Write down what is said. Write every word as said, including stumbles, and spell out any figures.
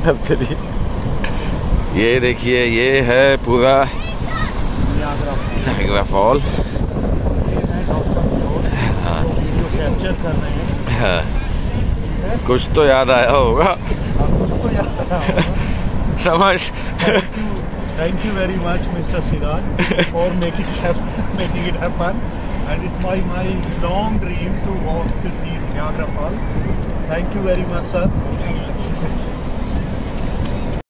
अब चलिए, ये देखिए ये है पूरा नायग्रा फॉल। हाँ, कैप्चर कर रहे हैं। हाँ, कुछ तो याद आया होगा। कुछ तो याद आया होगा। समझ। Thank you very much, Mister Siraj, for making it happen, making it happen. And it's my my long dream to walk to see Niagara Falls. Thank you very much, sir.